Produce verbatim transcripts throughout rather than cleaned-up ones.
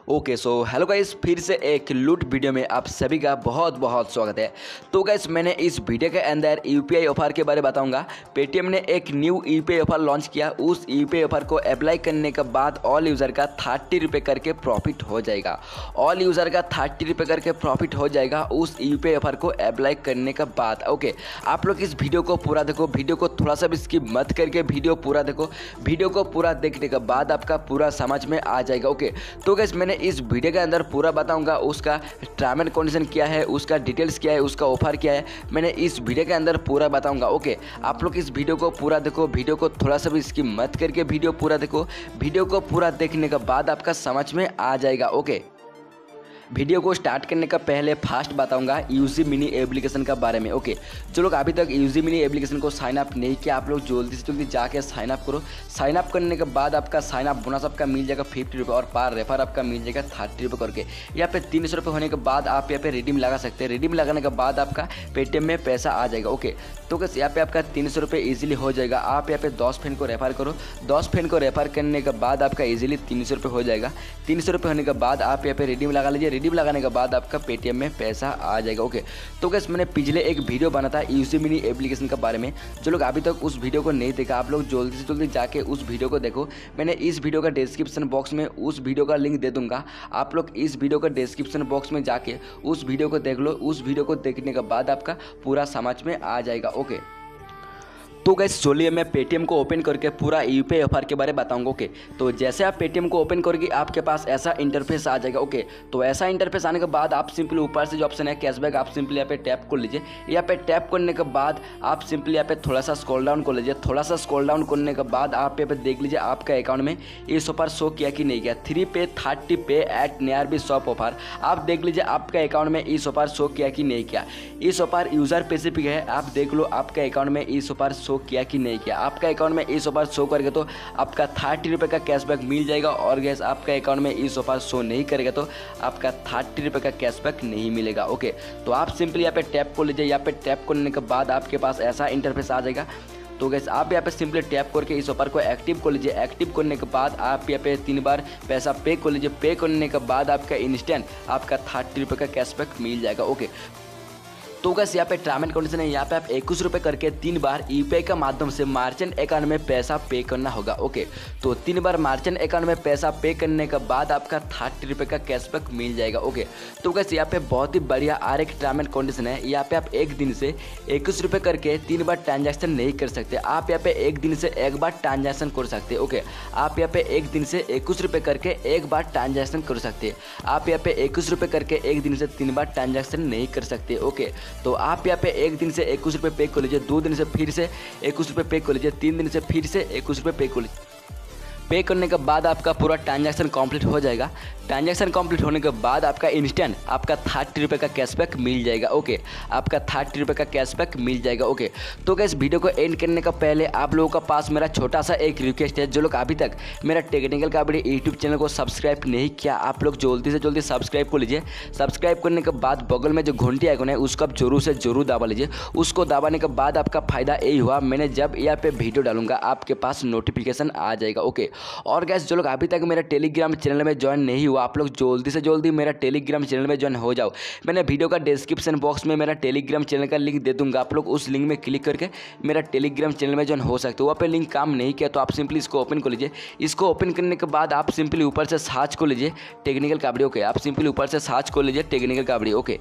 Okay so hello guys, फिर से एक लूट वीडियो में आप सभी का बहुत बहुत स्वागत है। तो गाइस मैंने इस वीडियो के अंदर यूपीआई ऑफर के बारे में बताऊंगा। पेटीएम ने एक न्यू यूपीआई ऑफर लॉन्च किया। उस यूपीआई ऑफर को अप्लाई करने के बाद ऑल यूज़र का थर्टी रुपये करके प्रॉफिट हो जाएगा। ऑल यूज़र का थर्टी रुपये करके प्रॉफिट हो जाएगा उस यूपीआई ऑफर को अप्लाई करने के बाद। ओके, आप लोग इस वीडियो को पूरा देखो, वीडियो को थोड़ा सा भी स्किप मत करके वीडियो पूरा देखो। वीडियो को पूरा देखने के बाद आपका पूरा समझ में आ जाएगा। ओके, तो गाइस मैंने इस वीडियो के अंदर पूरा बताऊंगा उसका टर्म एंड कंडीशन क्या है, उसका डिटेल्स क्या है, उसका ऑफर क्या है, मैंने इस वीडियो के अंदर पूरा बताऊंगा। ओके, आप लोग इस वीडियो को पूरा देखो, वीडियो को थोड़ा सा भी स्किप मत करके वीडियो पूरा देखो। वीडियो को पूरा देखने के बाद आपका समझ में आ जाएगा। ओके, वीडियो को स्टार्ट करने का पहले फास्ट बताऊंगा यूजी मिनी एप्लीकेशन का बारे में। ओके, जो लोग अभी तक यूजी मिनी एप्लीकेशन को साइन अप नहीं किया, आप लोग जल्दी से जल्दी जाके साइन अप करो। साइन अप करने के बाद आपका साइन अप बोनस आपका मिल जाएगा फिफ्टी रुपये और पर रेफर आपका मिल जाएगा थर्टी रुपये करके। यहाँ पे तीन सौ रुपये होने के बाद आप यहाँ पे रिडीम लगा सकते हैं। रिडीम लगाने के बाद आपका पेटीएम में पैसा आ जाएगा। ओके, तो बस यहाँ पे आपका तीन सौ रुपये ईजिली हो जाएगा। आप यहाँ पे दस फ्रेंड को रेफर करो। दस फ्रेंड को रेफर करने के बाद आपका ईजिली तीन सौ रुपये हो जाएगा। तीन सौ रुपये होने के बाद आप यहाँ पे रिडीम लगा लीजिए। रिडीम लगाने के बाद आपका पेटीएम में पैसा आ जाएगा। ओके, तो गाइस मैंने पिछले एक वीडियो बना था यूसी मिनी एप्लीकेशन के बारे में। जो लोग अभी तक उस वीडियो को नहीं देखा, आप लोग जल्दी से जल्दी जाके उस वीडियो को देखो। मैंने इस वीडियो का डिस्क्रिप्शन बॉक्स में उस वीडियो का लिंक दे दूंगा। आप लोग इस वीडियो का डिस्क्रिप्शन बॉक्स में जाके उस वीडियो को देख लो। उस वीडियो को देखने के बाद आपका पूरा समझ में आ जाएगा। ओके, तो गाइस चलिए मैं पेटीएम को ओपन करके पूरा यूपीआई ऑफर के बारे में बताऊंगा। ओके, तो जैसे आप पेटीएम को ओपन करोगे आपके पास ऐसा इंटरफेस आ जाएगा। ओके, तो ऐसा इंटरफेस आने के बाद आप सिंपली ऊपर से जो ऑप्शन है कैशबैक, आप सिंपली यहाँ पे टैप कर लीजिए। यहाँ पे टैप करने के बाद आप सिंपली यहाँ पे थोड़ा सा स्क्रॉल डाउन कर लीजिए। थोड़ा सा स्क्रॉल डाउन करने के बाद आप यहाँ पे देख लीजिए आपका अकाउंट में इस ऑफर शो किया कि नहीं किया। थ्री पे थर्टी पे eight near B shop offer, आप देख लीजिए आपका अकाउंट में इस ऑफर शो किया कि नहीं किया। इस ऑफर यूजर स्पेसिफिक है, आप देख लो आपका अकाउंट में इस ऑफर शो किया कि नहीं किया। आपका अकाउंट में इस ऑफर शो करेगा तो आपका थर्टी रुपये का कैशबैक मिल जाएगा। और गैस आपका अकाउंट में इस ऑफर शो नहीं करेगा तो आपका थर्टी रुपये का कैशबैक नहीं मिलेगा। ओके, तो आप सिंपली यहाँ पे टैप कर लीजिए। यहाँ पे टैप करने के बाद आपके पास ऐसा इंटरफेस आ जाएगा। तो गैस आप यहाँ पे सिंपली टैप करके इस ऑफर को एक्टिव कर लीजिए। एक्टिव करने के बाद आप यहाँ पे तीन बार पैसा पे कर लीजिए। पे करने के बाद आपका इंस्टेंट आपका थर्टी रुपये का कैशबैक मिल जाएगा। ओके, तो गैस यहाँ पे टर्म एंड कंडीशन है, यहाँ पे आप इक्कीस रुपये करके तीन बार यूपीआई का माध्यम से मार्चेंट अकाउंट में पैसा पे करना होगा। ओके, तो तीन बार मार्चेंट अकाउंट में पैसा पे करने के बाद आपका थर्टी रुपये का कैशबैक मिल जाएगा। ओके, तो गैस यहाँ पे बहुत ही बढ़िया और एक टर्म एंड कंडीशन है। यहाँ पे आप एक दिन से इक्कीस रुपये करके तीन बार ट्रांजैक्शन नहीं कर सकते। आप यहाँ पे एक दिन से एक बार ट्रांजैक्शन कर सकते हैं। ओके, आप यहाँ पे एक दिन से इक्कीस रुपये करके एक बार ट्रांजैक्शन कर सकते हैं। आप यहाँ पे इक्कीस रुपये करके एक दिन से तीन बार ट्रांजैक्शन नहीं कर सकते। ओके, तो आप यहाँ पे एक दिन से इक्कीस रुपये पे कर लीजिए, दो दिन से फिर से इक्कीस रुपये पे कर लीजिए, तीन दिन से फिर से इक्कीस रुपये पे कर लीजिए। पे करने के बाद आपका पूरा ट्रांजैक्शन कंप्लीट हो जाएगा। ट्रांजैक्शन कंप्लीट होने के बाद आपका इंस्टेंट आपका थर्टी रुपये का कैशबैक मिल जाएगा। ओके, आपका थर्टी रुपये का कैशबैक मिल जाएगा। ओके, तो गाइस वीडियो को एंड करने का पहले आप लोगों का पास मेरा छोटा सा एक रिक्वेस्ट है। जो लोग अभी तक मेरा टेक्निकल कापड़ी यूट्यूब चैनल को सब्सक्राइब नहीं किया, आप लोग जल्दी से जल्दी सब्सक्राइब कर लीजिए। सब्सक्राइब करने के बाद बगल में जो घंटी आइकन है उसको आप जरूर से जरूर दबा लीजिए। उसको दबाने के बाद आपका फायदा यही हुआ, मैंने जब यहाँ पे वीडियो डालूंगा आपके पास नोटिफिकेशन आ जाएगा। ओके, और गैस जो लोग अभी तक मेरा टेलीग्राम चैनल में ज्वाइन नहीं हुआ, आप लोग जल्दी से जल्दी मेरा टेलीग्राम चैनल में ज्वाइन हो जाओ। मैंने वीडियो का डिस्क्रिप्शन बॉक्स में मेरा टेलीग्राम चैनल का लिंक दे दूंगा। आप लोग उस लिंक में क्लिक करके मेरा टेलीग्राम चैनल में ज्वाइन हो सकते हो। वहाँ पे लिंक काम नहीं किया तो आप सिंपली इसको ओपन कर लीजिए। इसको ओपन करने के बाद आप सिंपली ऊपर से सर्च कर लीजिए टेक्निकल कापड़ी। ओके, आप सिंपली ऊपर से सर्च कर लीजिए टेक्निकल कापड़ी। ओके,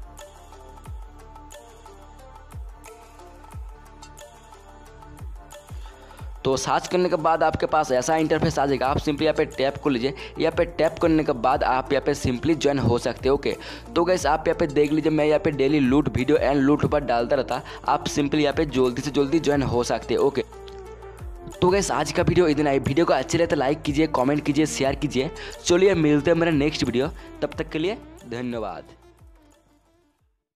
तो सर्च करने के बाद आपके पास ऐसा इंटरफेस आ जाएगा। आप सिंपली यहाँ पे टैप कर लीजिए। यहाँ पे टैप करने के बाद आप यहाँ पे सिंपली ज्वाइन हो सकते हो। ओके, तो गाइस आप यहाँ पे देख लीजिए, मैं यहाँ पे डेली लूट वीडियो एंड लूट पर डालता रहता। आप सिंपली यहाँ पे जल्दी से जल्दी ज्वाइन हो सकते हो। ओके, तो गाइस आज का वीडियो इतना ही। वीडियो को अच्छे लगे तो लाइक कीजिए, कमेंट कीजिए, शेयर कीजिए। चलिए मिलते हैं मेरा नेक्स्ट वीडियो, तब तक के लिए धन्यवाद।